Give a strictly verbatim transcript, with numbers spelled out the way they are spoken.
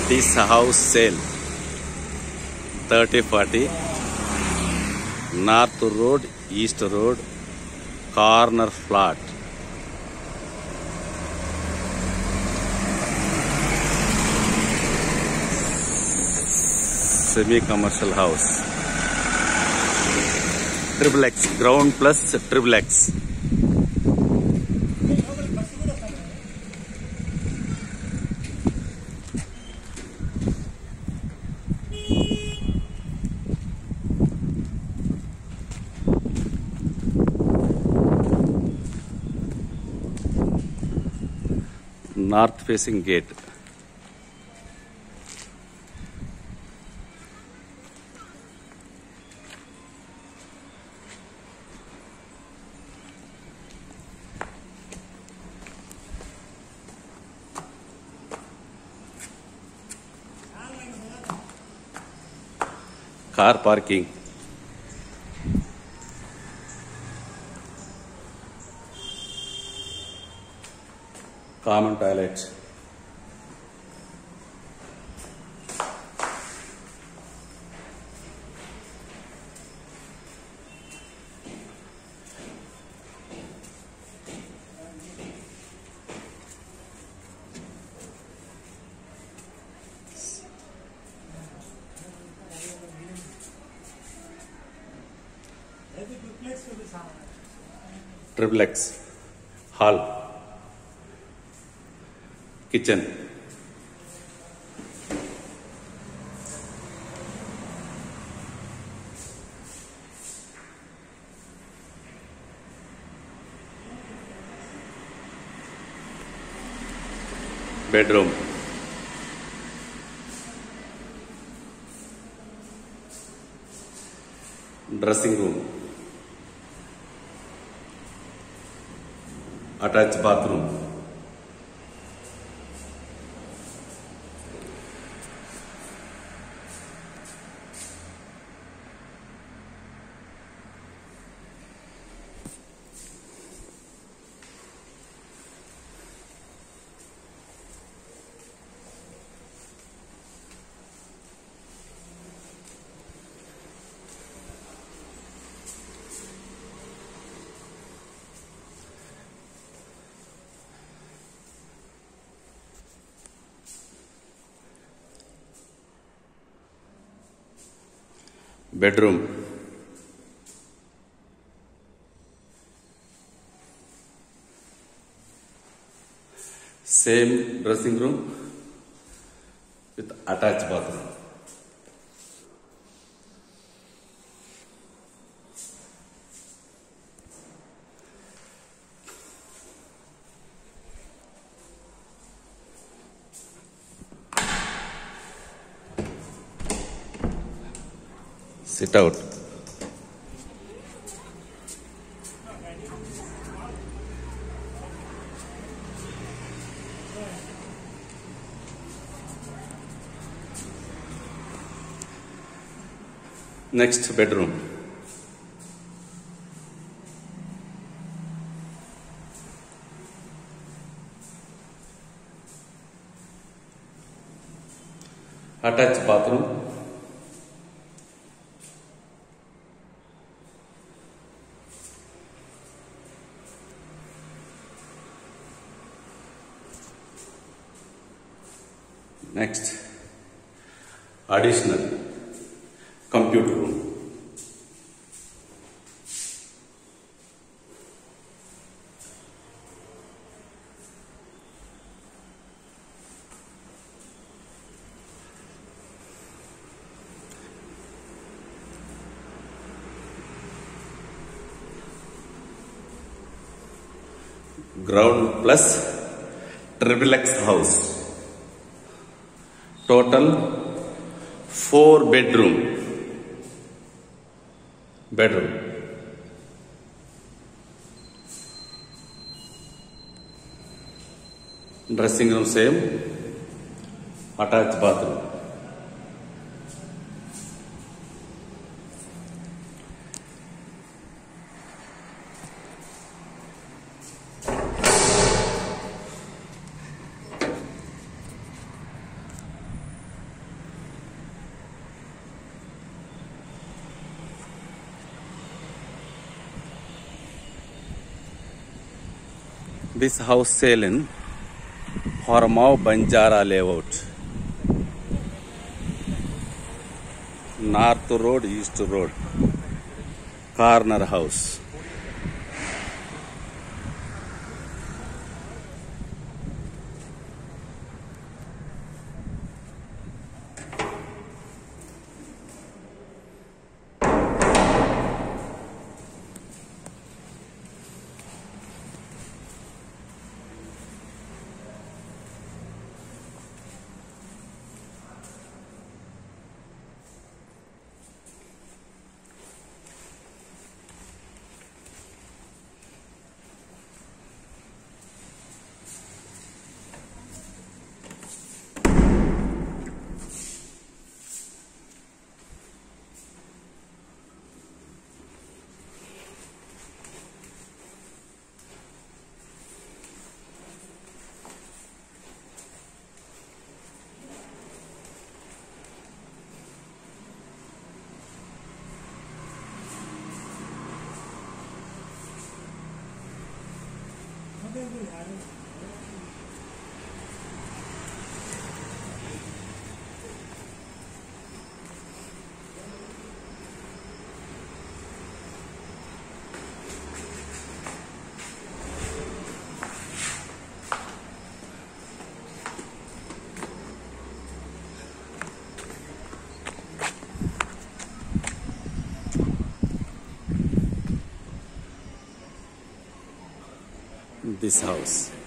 This house sale thirty forty North Road, East Road, corner flat. Semi-commercial house. Triple X, ground plus triple X. North facing gate. Car parking. Common toilet. Triple X. Hall. Kitchen. Bedroom. Dressing room. Attached bathroom. Bedroom. Same dressing room with attached bathroom. Sit out. Next bedroom. Attached bathroom. Next, additional computer room. Ground plus triple X house. Total four bedroom. Bedroom. Dressing room same. Attached bathroom. This house sale in Hormao Banjara layout. North road, east road. Corner house. This house.